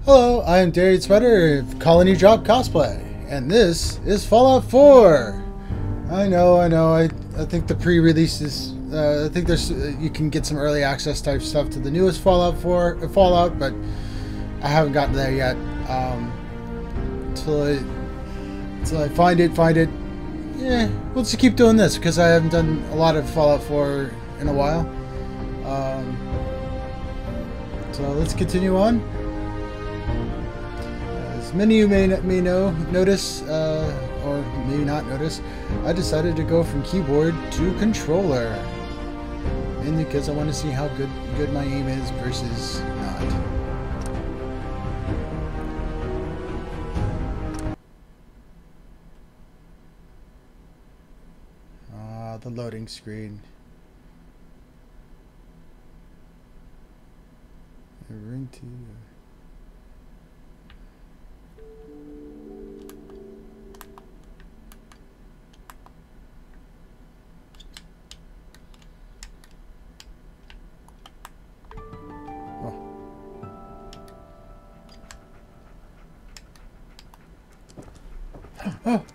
Hello, I am Darien Spider of Colony Drop Cosplay, and this is Fallout 4. I know. I think the pre-release is. I think there's you can get some early access type stuff to the newest Fallout 4 Fallout, but I haven't gotten there yet. Until I find it. Yeah, we'll just keep doing this because I haven't done a lot of Fallout 4 in a while. So let's continue on. As many of you may notice, or maybe not notice, I decided to go from keyboard to controller, mainly because I want to see how good my aim is versus not. The loading screen. Ring to. Oh.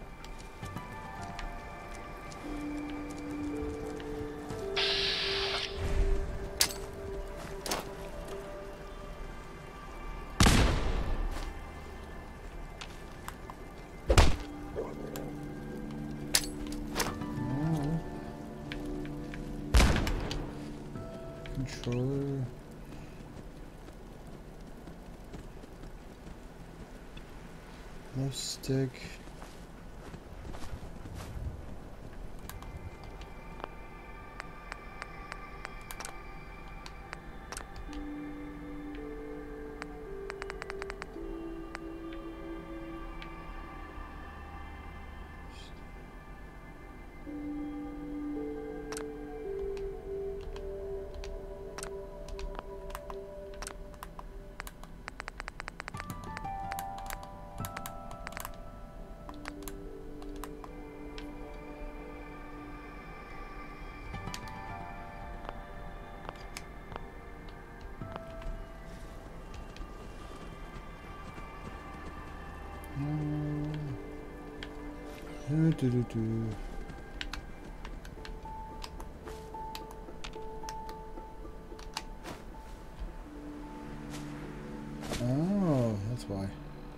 Controller. Left stick. Oh, that's why.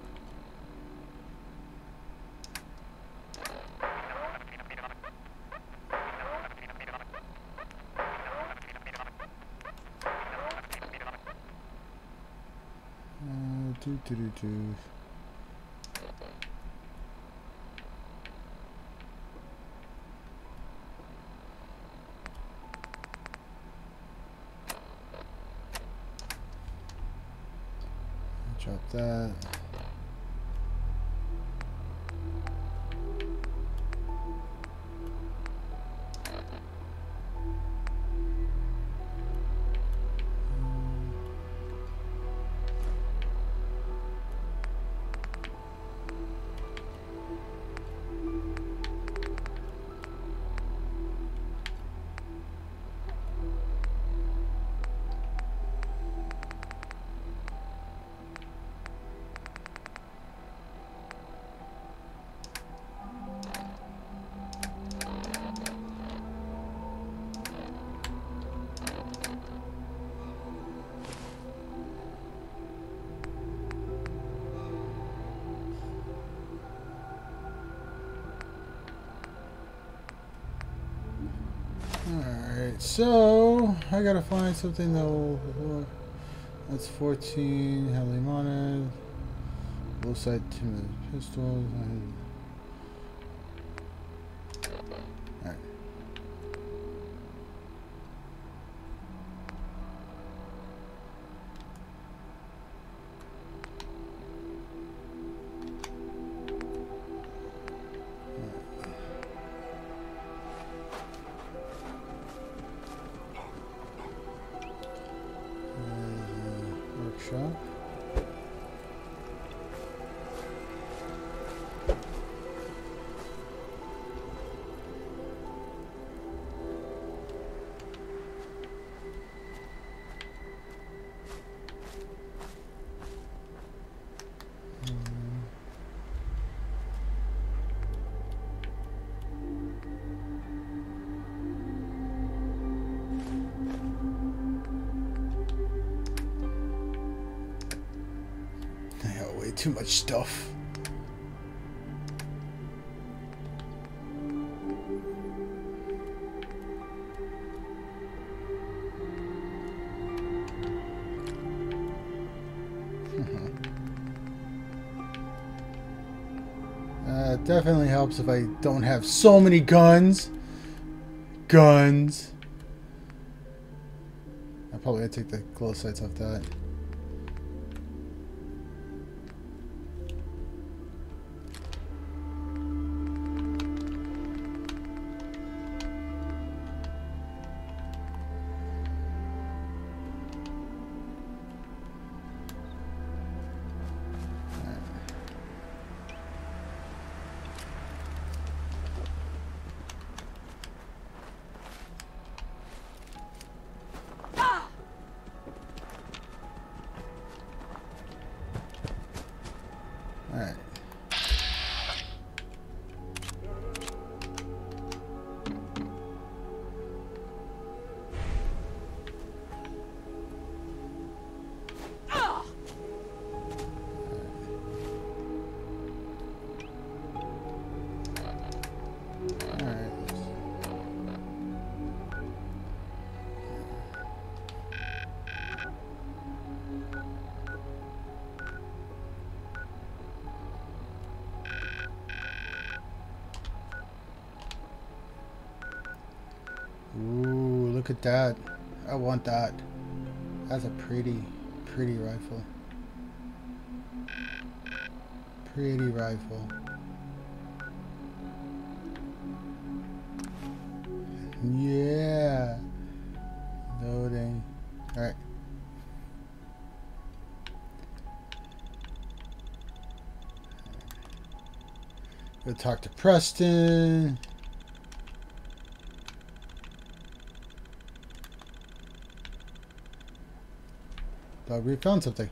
Drop that. Alright, so I gotta find something that will. That's 14, heavily mounted. Low sight timid pistols. Alright. Workshop. too much stuff. It definitely helps if I don't have so many guns. Guns. I'm probably gonna take the glow sights off that. Alright. Ooh, look at that. I want that. That's a pretty rifle. Pretty rifle. Yeah. Loading. Alright. Go talk to Preston. Dog, we found something.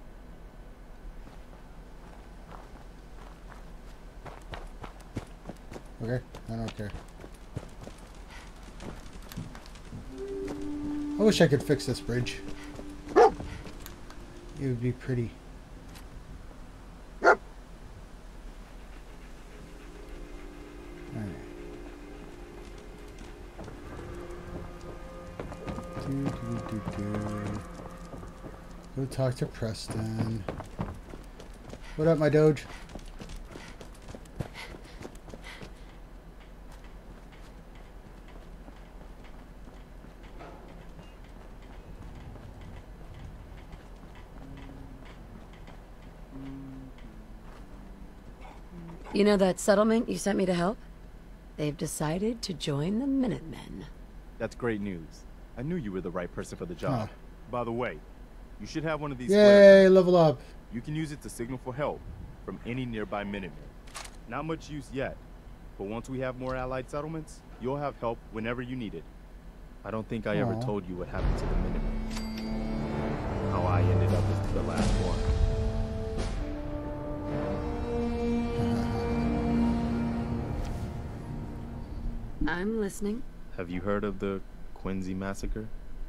Okay, I don't care. I wish I could fix this bridge. It would be pretty. Alright. Go talk to Preston. What up, my Doge? You know that settlement you sent me to help? They've decided to join the Minutemen. That's great news. I knew you were the right person for the job. Huh. By the way, you should have one of these Yay, flares. level up. You can use it to signal for help from any nearby Minutemen. Not much use yet, but once we have more allied settlements, you'll have help whenever you need it. I don't think I ever told you what happened to the Minutemen. How I ended up as the last one. I'm listening. Have you heard of the Quincy massacre?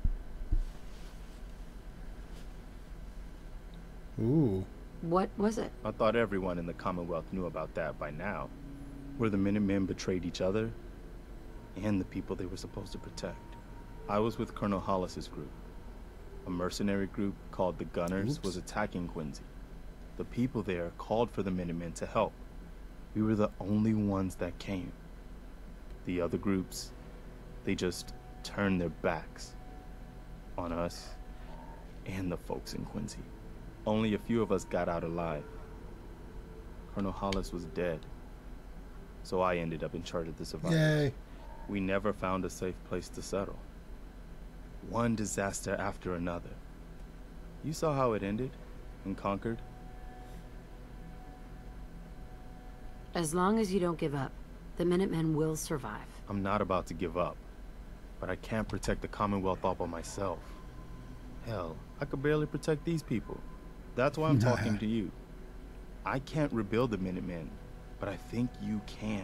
Ooh. What was it? I thought everyone in the Commonwealth knew about that by now. Where the Minutemen betrayed each other and the people they were supposed to protect. I was with Colonel Hollis's group. A mercenary group called the Gunners was attacking Quincy. The people there called for the Minutemen to help. We were the only ones that came. The other groups, they just turned their backs on us and the folks in Quincy. Only a few of us got out alive. Colonel Hollis was dead, so I ended up in charge of the survivors. Yay. We never found a safe place to settle. One disaster after another. You saw how it ended in Concord? As long as you don't give up, the Minutemen will survive. I'm not about to give up, but I can't protect the Commonwealth all by myself. Hell, I could barely protect these people. That's why I'm talking to you. I can't rebuild the Minutemen, but I think you can.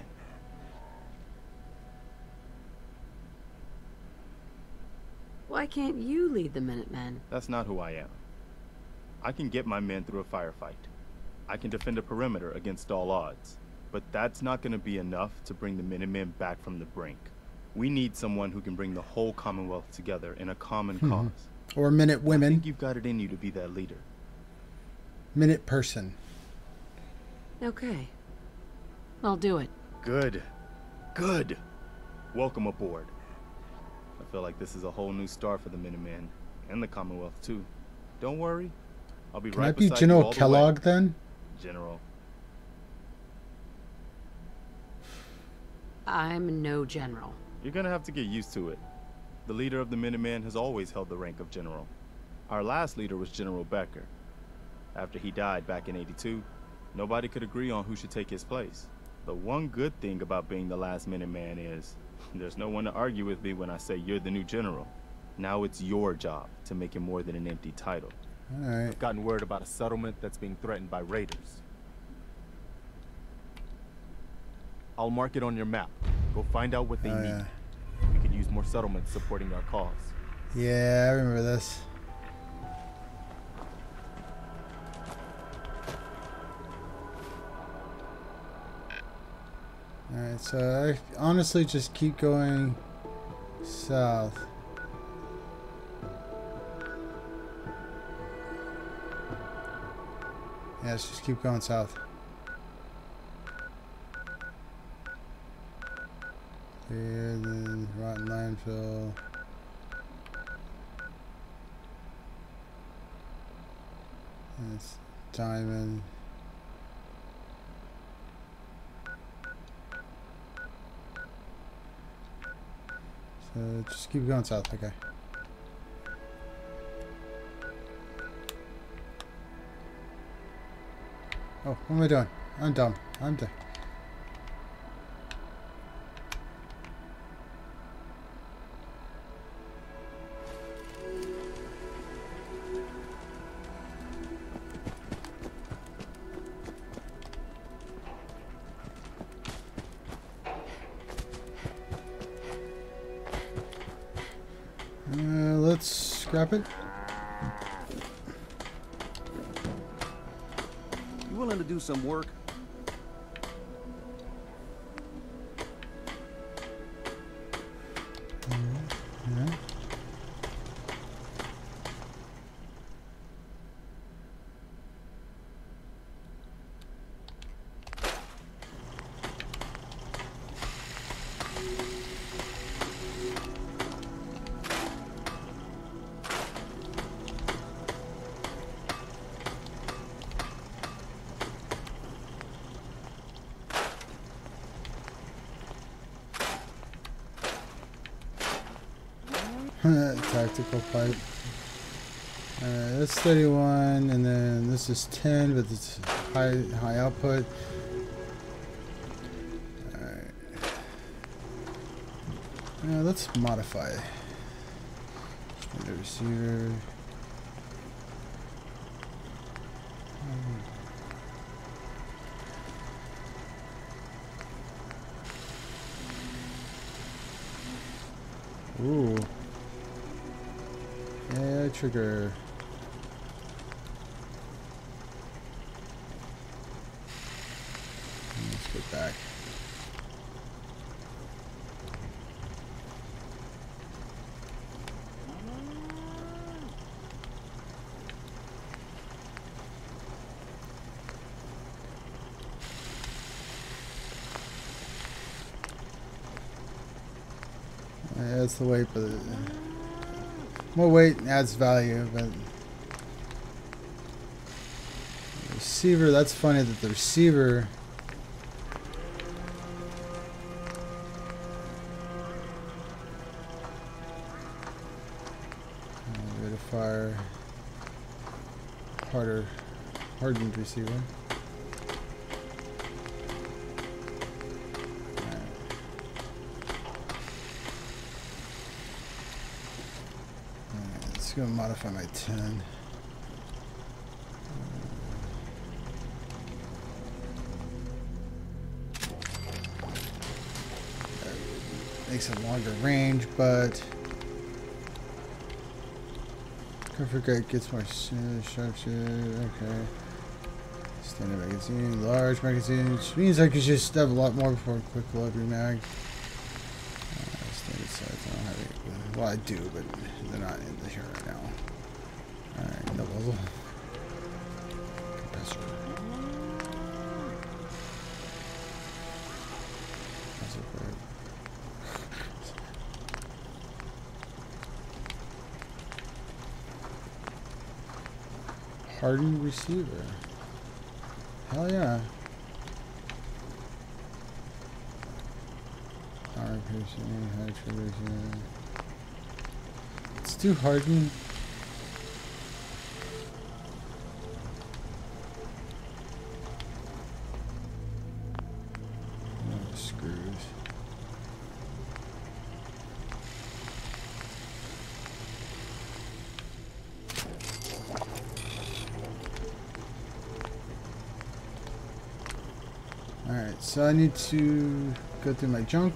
Why can't you lead the Minutemen? That's not who I am. I can get my men through a firefight. I can defend a perimeter against all odds. But that's not going to be enough to bring the Minutemen back from the brink. We need someone who can bring the whole Commonwealth together in a common cause. Or Minute Women. I think you've got it in you to be that leader. Minute Person. Okay. I'll do it. Good. Good. Welcome aboard. I feel like this is a whole new start for the Minutemen. And the Commonwealth, too. Don't worry. I'll be Can right I be beside General you all the Kellogg way. then? General. I'm no general. You're gonna have to get used to it. The leader of the Minutemen has always held the rank of general. Our last leader was General Becker. After he died back in '82, nobody could agree on who should take his place. The one good thing about being the last Minuteman is there's no one to argue with me when I say you're the new general. Now it's your job to make it more than an empty title. Alright. I've gotten word about a settlement that's being threatened by raiders. I'll mark it on your map. Go find out what they need. Yeah. We could use more settlements supporting our cause. Yeah, I remember this. Alright, so I honestly just keep going south. Yeah, let's just keep going south. Here, then rotten landfill. That's diamond. So just keep going south, okay. Oh, what am I doing? I'm dumb. I'm dumb. Let's scrap it. You willing to do some work? Yeah. Tactical pipe. That's 31, and then this is 10, but it's high output. Alright. Let's modify the receiver. Ooh. Yeah, trigger. Let's get back. Yeah, that's the weight, but more weight adds value, but the receiver, that's funny that the receiver rate of fire hardened receiver. Let's go modify my 10. Makes it longer range, but comfort gate gets more sharpshooter. Okay. Standard magazine, large magazine, which means I could just have a lot more before quick load remag. Standard size, I don't have any. Well, I do, but they're not in the here right now. Alright, no muzzle. Compressor. Muzzle plate. Hardened receiver. Hell yeah. Armor piercing, high trigger. It's too hardened. Oh, screws. Alright, so I need to go through my junk.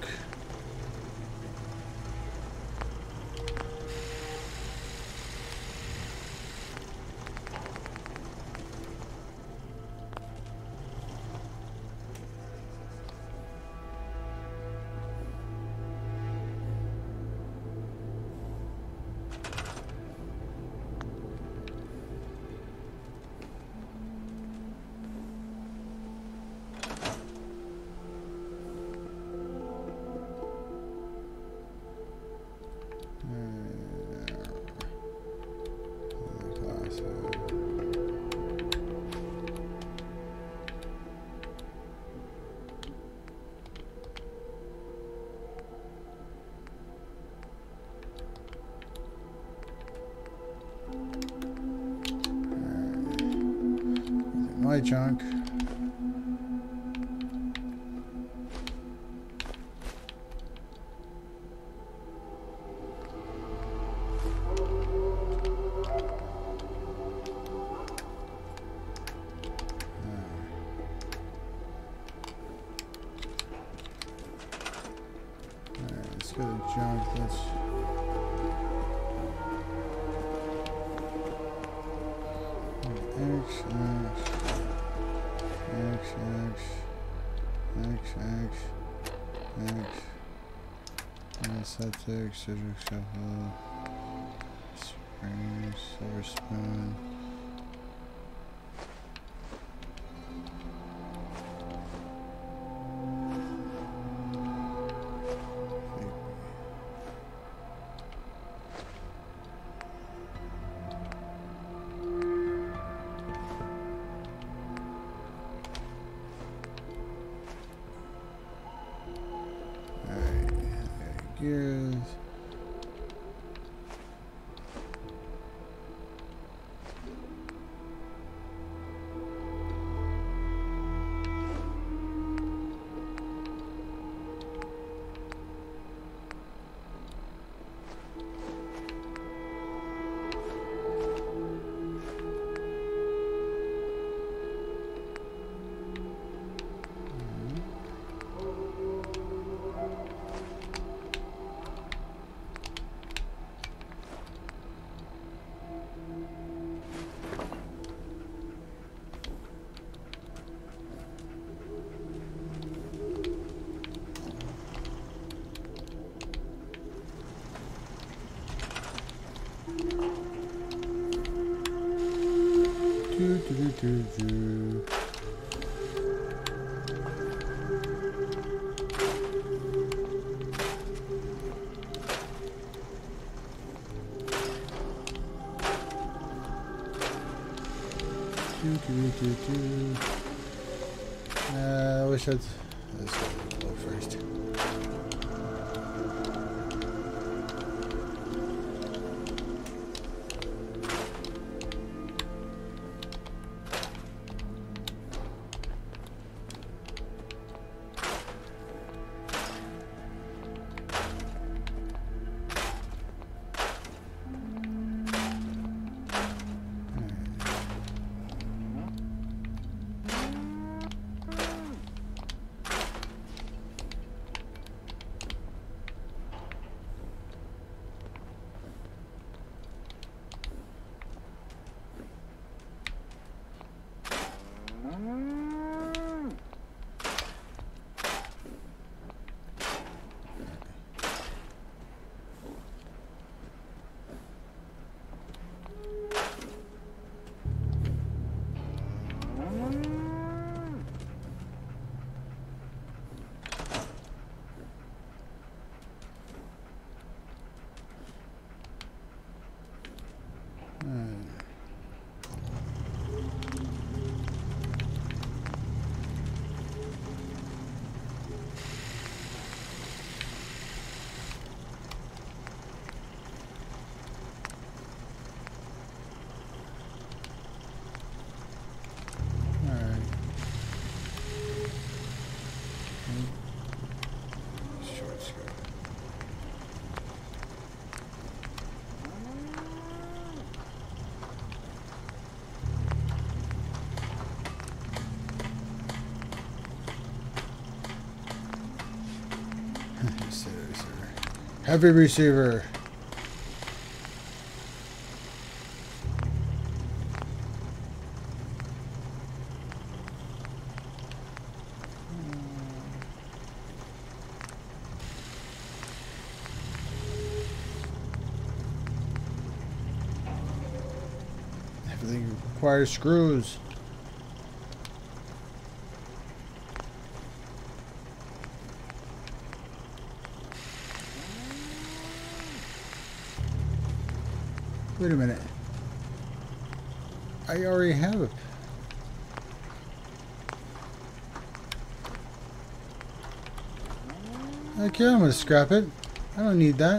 My junk. Let's go to junk. Let's Anesthetic, surgical scalpel, spring, silver spoon. Gears. I wish I'd. Let's go first. Heavy receiver. Everything requires screws. Wait a minute. I already have it. Okay, I'm gonna scrap it. I don't need that.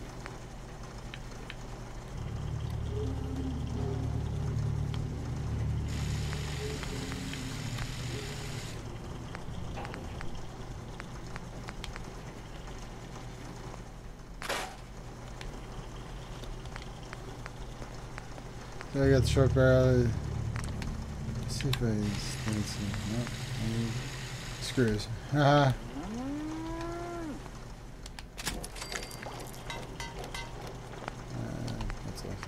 So I got the short barrel. Let's see if I nope. Screws. Haha. What's left?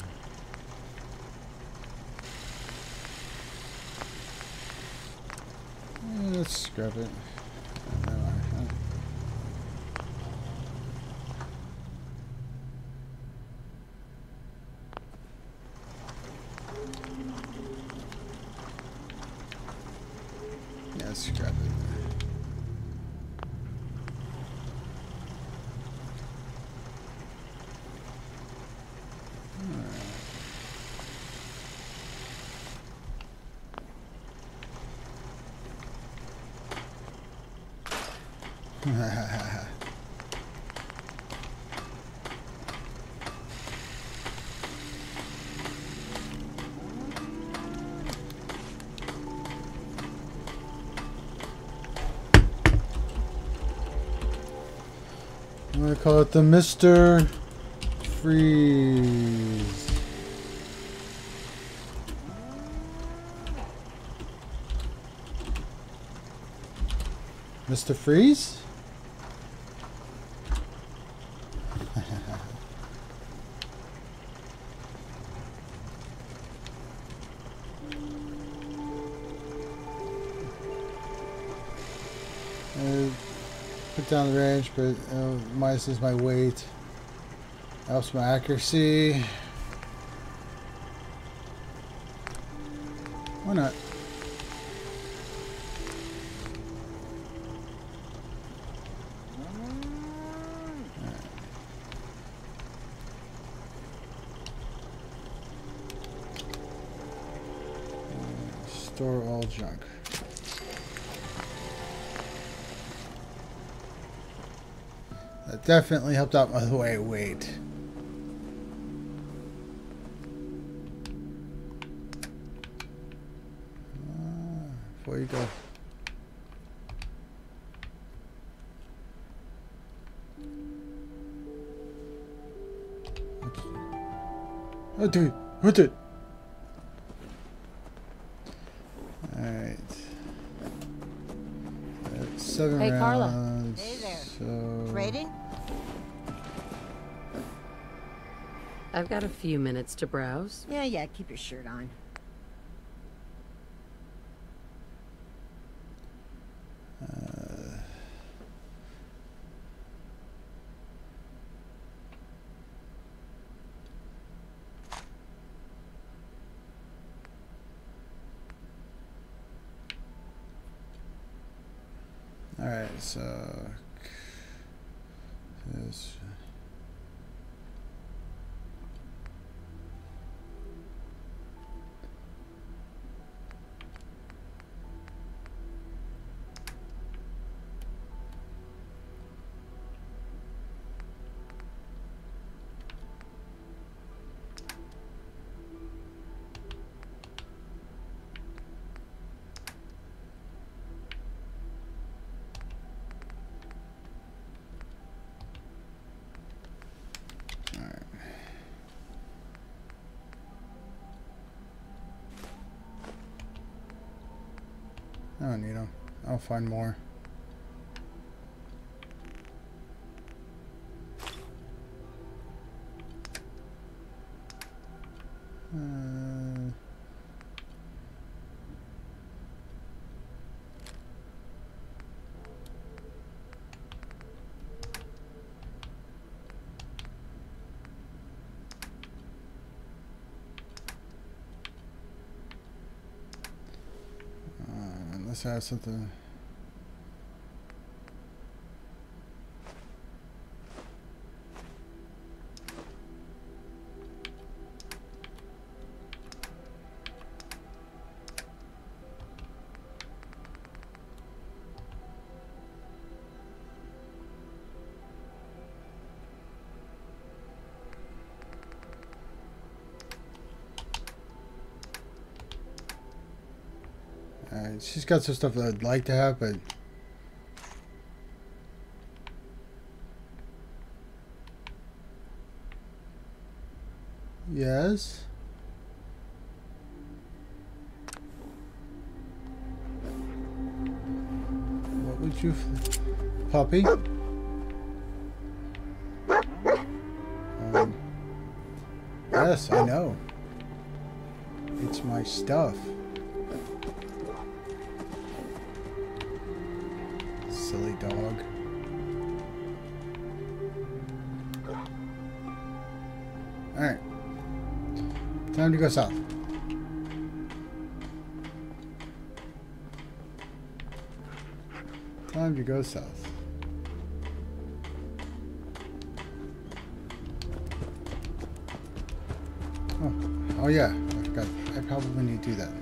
Let's scrap it. Yeah, scrap it. I'm gonna call it the Mr. Freeze. Mr. Freeze? Put down the range, but minuses my weight. Helps my accuracy. Why not? Store all junk. That definitely helped out my weight. Before you go. Oh, dude, what it? All right. 7 Hey, rounds. Carla. Hey there. So Trading? I've got a few minutes to browse. Yeah, keep your shirt on. all right, so this. I don't need them. I'll find more. Let's have something. She's got some stuff that I'd like to have, but yes. What would you, puppy? Yes, I know. It's my stuff. Silly dog. Alright. Time to go south. Time to go south. Oh yeah, I forgot. I probably need to do that.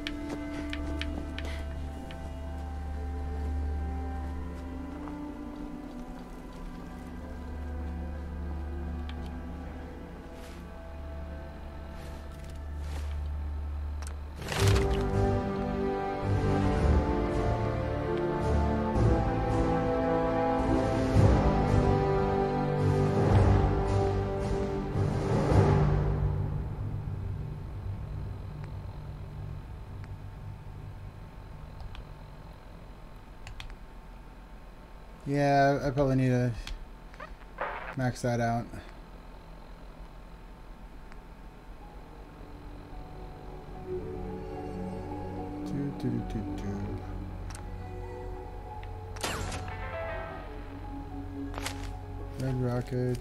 Yeah, I probably need to max that out. Red rocket.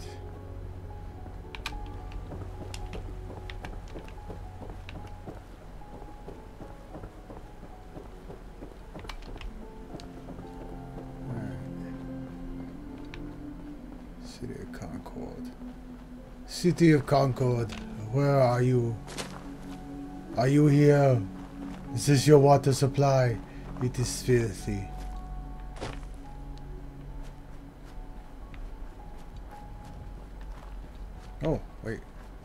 City of Concord. City of Concord, where are you? Are you here? Is this your water supply? It is filthy. Oh, wait.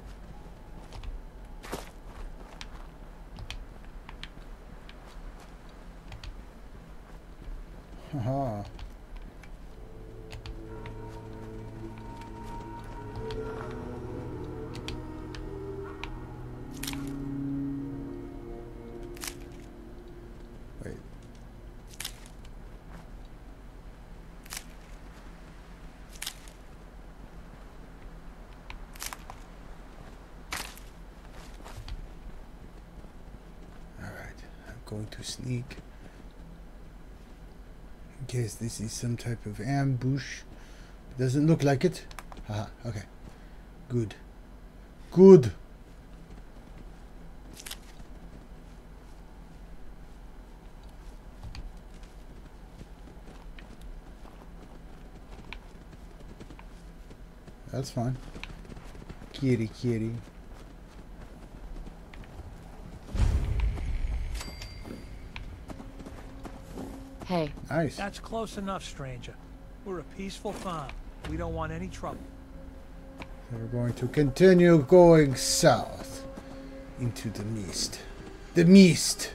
Haha. Wait. All right, I'm going to sneak. In case this is some type of ambush. Doesn't look like it. Haha, okay. Good. Good. That's fine. Kitty, kitty. Hey. Nice. That's close enough, stranger. We're a peaceful farm. We don't want any trouble. So we're going to continue going south into the mist. The mist.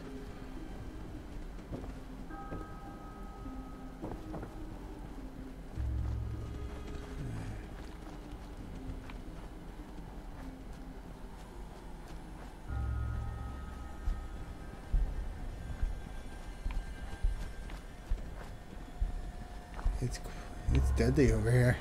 It's deadly over here.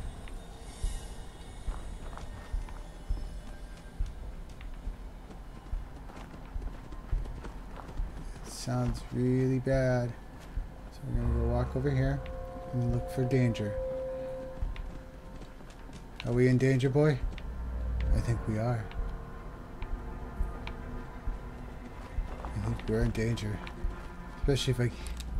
It sounds really bad. So we're gonna go walk over here and look for danger. Are we in danger, boy? I think we are. I think we're in danger. Especially if I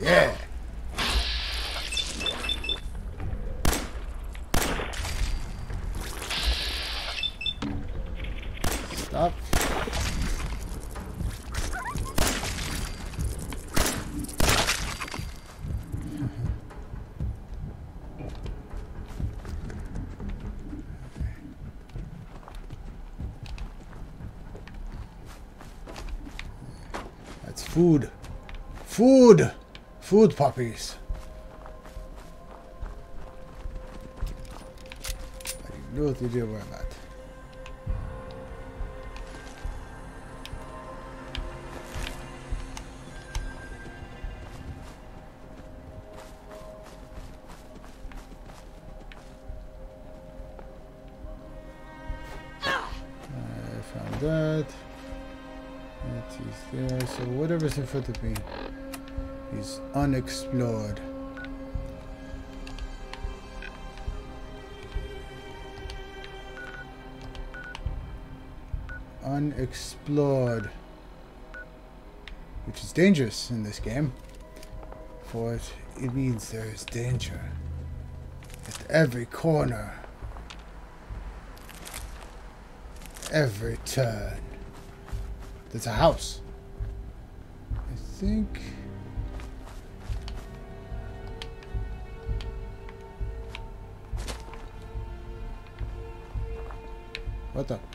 Yeah. Stop. That's food. Food! Food puppies. I know what to do about that. I found that. He's there. So whatever's in front of me is unexplored. Unexplored. Which is dangerous in this game. For it means there is danger at every corner. Every turn. There's a house. I think. What the?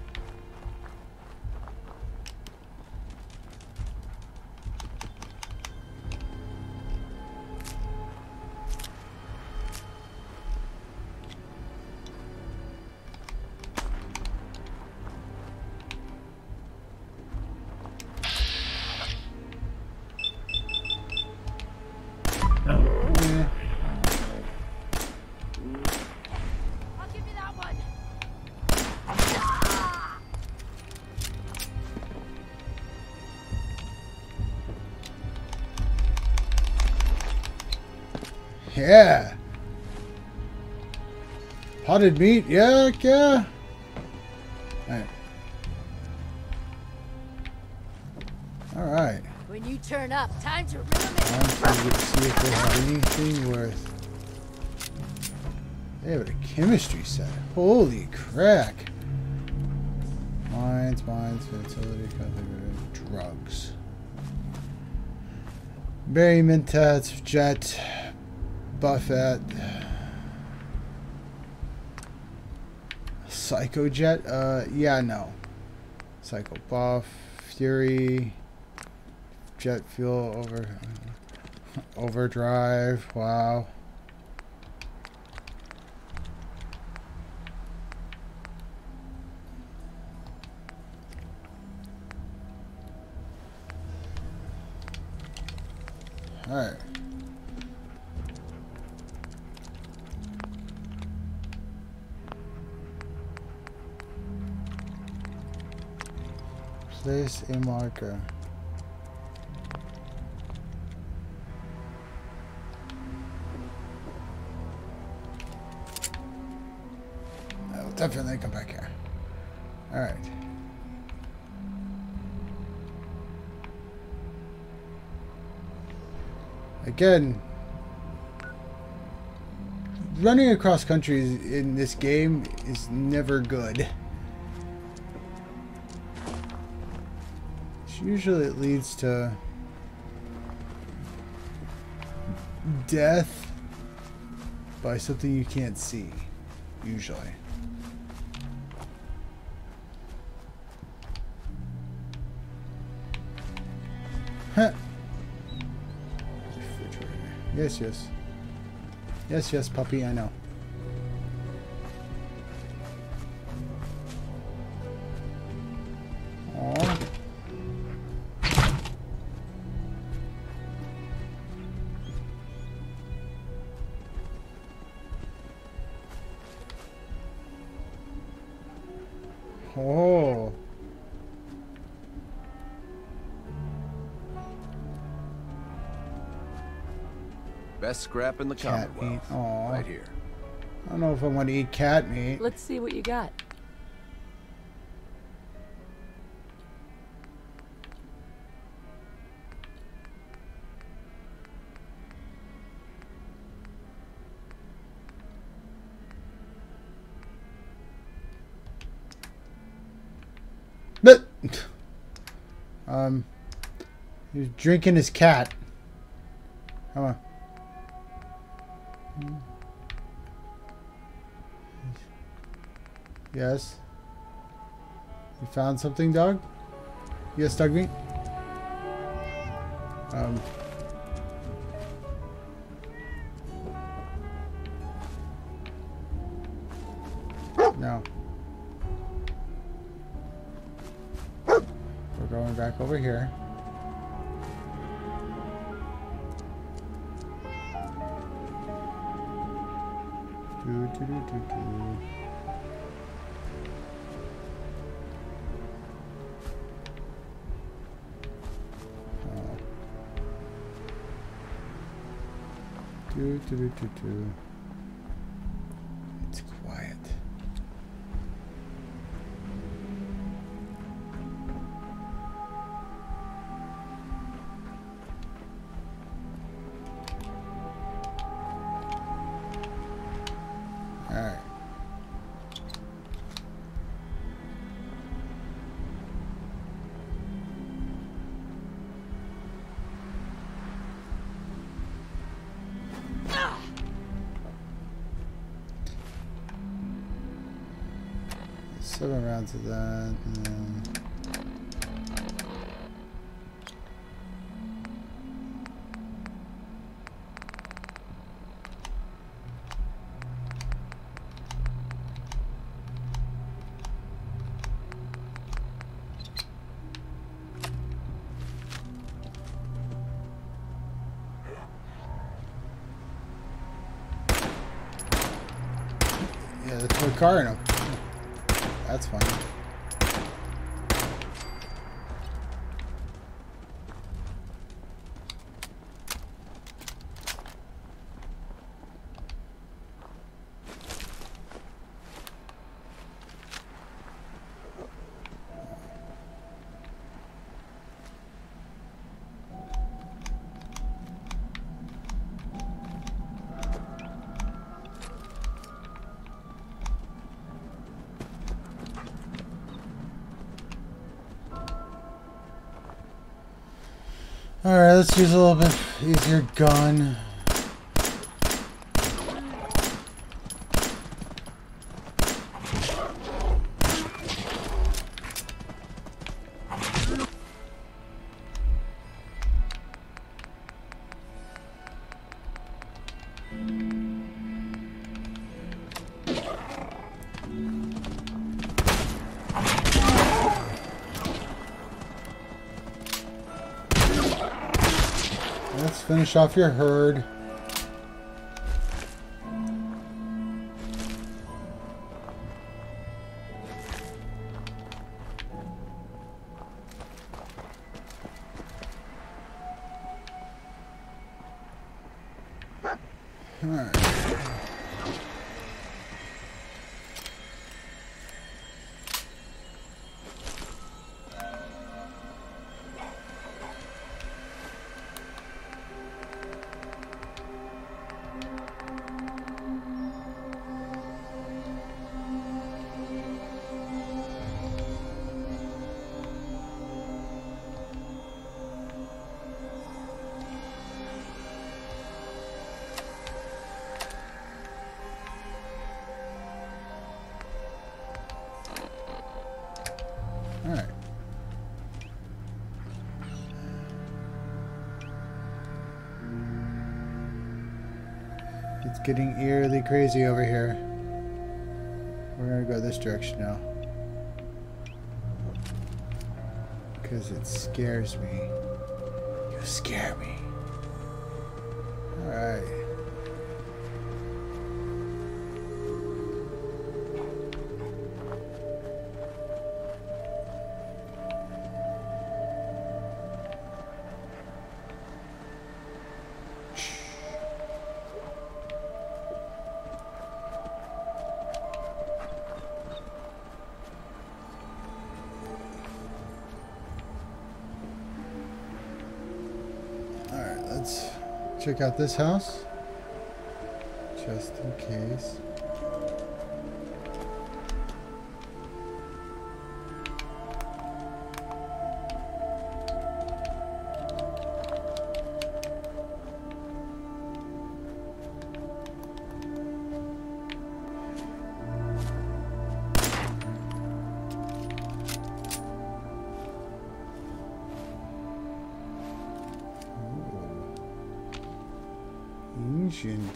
Yeah. Potted meat. Yeah, yeah. Alright. Alright. When you turn up, time to reel 'em in. Time to see if they have anything worth. They have a chemistry set. Holy crack. Mines, fertility, drugs. Berry mentats, jet, buffet. Psycho jet? Yeah, no. Psycho buff, fury, jet fuel, overdrive, wow. Alright. Place a marker. I'll definitely come back here. Alright. Again, running across countries in this game is never good. Usually it leads to death by something you can't see, usually. Huh. Yes, yes. Yes, yes, puppy, I know. Aww. Oh. Best scrap in the Cat Commonwealth. meat. Aw. Right here. I don't know if I want to eat cat meat. Let's see what you got. He was drinking his cat. Come on. Yes. You found something, dog? Yes, dog meat? No. We're going back over here. It's quiet. All right. Seven rounds of that, and then yeah, the toy car in them. That's fine. Alright, let's use a little bit easier gun. Let's finish off your herd. All right. Alright. It's getting eerily crazy over here. We're gonna go this direction now. Because it scares me. You scare me. Alright. Let's check out this house, just in case. change and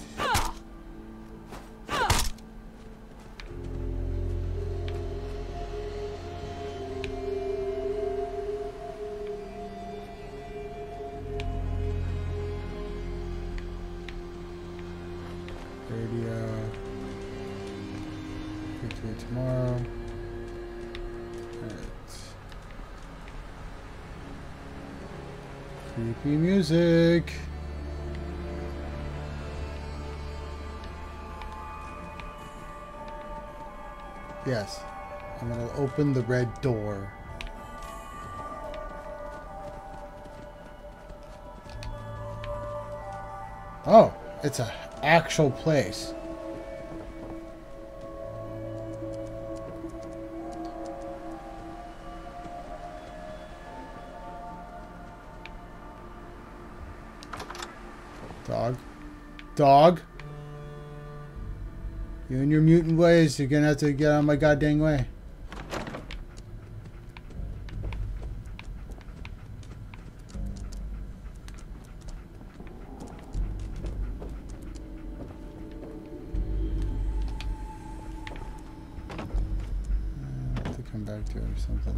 radio. Get to it tomorrow. Alright. Creepy music. Yes. I'm gonna open the red door. Oh, it's an actual place. Dog. Dog. You and your mutant ways, you're gonna have to get out of my goddamn way. I have to come back to it or something.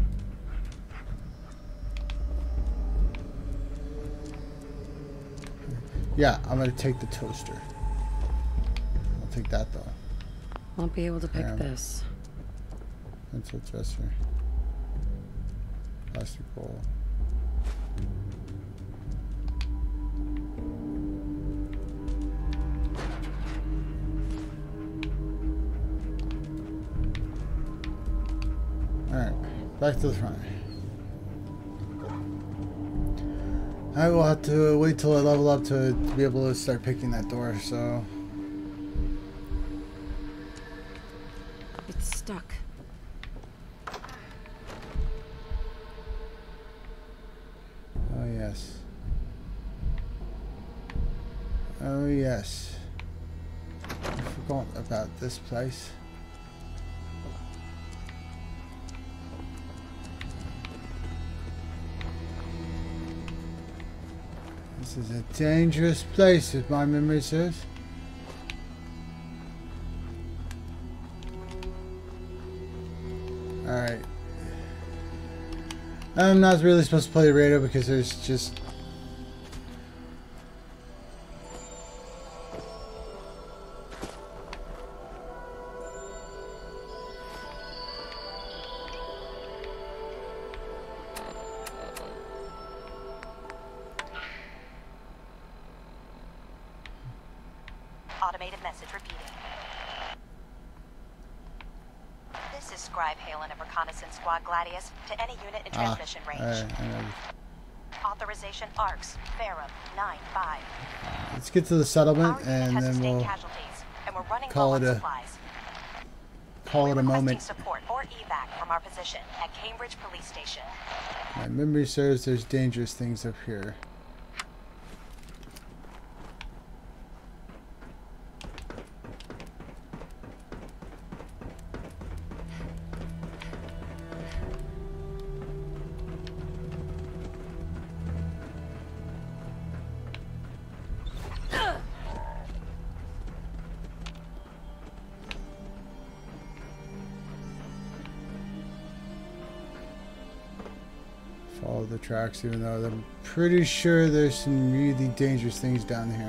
Yeah, I'm gonna take the toaster. I'll take that though. Won't be able to pick this. Pencil dresser. Plastic bowl. Alright, back to the front. I will have to wait till I level up to be able to start picking that door, so... It's stuck. Oh, yes. Oh, yes. I forgot about this place. This is a dangerous place, if my memory serves. Alright. I'm not really supposed to play the radio because there's just... Automated message repeating. This is Scribe Halen of Reconnaissance Squad Gladius to any unit in transmission range. I know. Authorization ARCS, Ferrum 9-5. Let's get to the settlement Our unit and has then sustained we'll casualties, and we're running call low it on a- supplies. call it We're a moment. requesting support or evac from our position at Cambridge Police Station. My memory serves, there's dangerous things up here. Follow the tracks, even though I'm pretty sure there's some really dangerous things down here.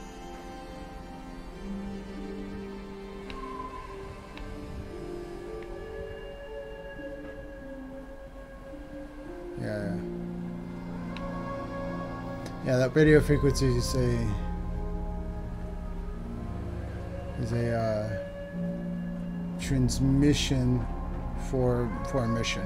Yeah, that radio frequency is a transmission for a mission.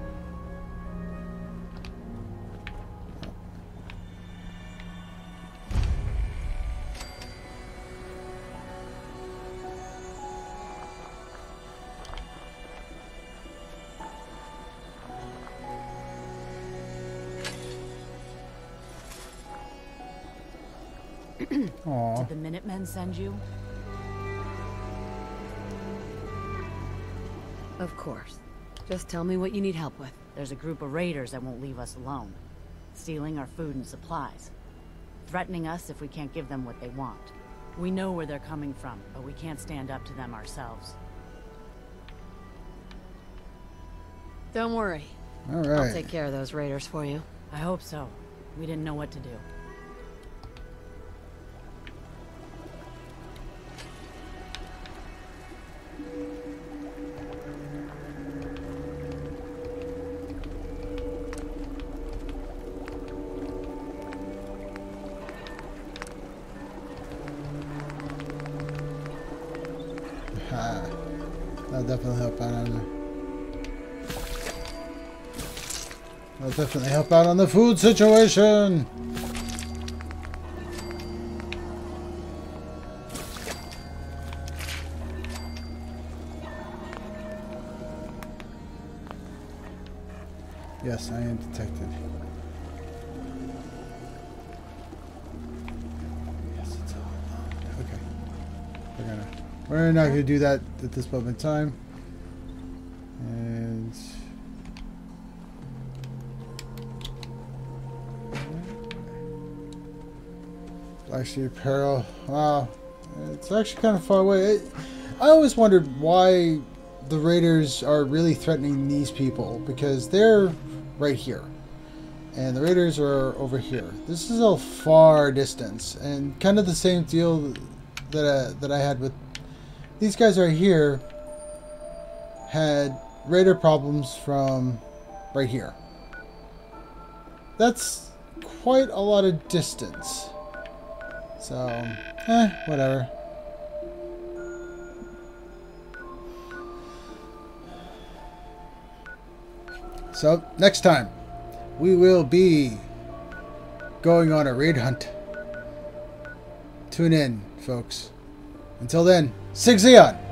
Aww. Did the Minutemen send you? Of course. Just tell me what you need help with. There's a group of raiders that won't leave us alone, stealing our food and supplies. threatening us if we can't give them what they want. We know where they're coming from, but we can't stand up to them ourselves. Don't worry. All right. I'll take care of those raiders for you. I hope so. We didn't know what to do. That'll definitely help out on the food situation. Yes, I am detected. Yes, it's all okay. We're not gonna do that at this moment in time. And Black Sheep Apparel. Wow, it's actually kind of far away. I always wondered why the raiders are really threatening these people, because they're right here and the raiders are over here. This is a far distance, and kind of the same deal that I had with these guys right here. Had raider problems from right here. That's quite a lot of distance. So, whatever. So, next time, we will be going on a raid hunt. Tune in, folks. Until then, SIEG ZEON!